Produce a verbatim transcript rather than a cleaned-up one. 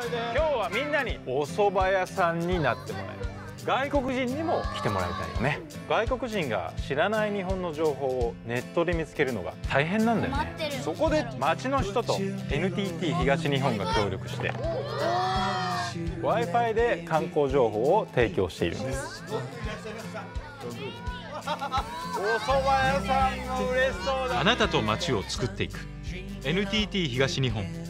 今日はみんなにお蕎麦屋さんになってもらえる。外国人にも来てもらいたいよね。外国人が知らない日本の情報をネットで見つけるのが大変なんだよね。そこで町の人と エヌティーティー 東日本が協力して Wi-Fi で観光情報を提供しているんです。お蕎麦屋さんも嬉しそうだ。あなたと町を作っていく エヌティーティー 東日本。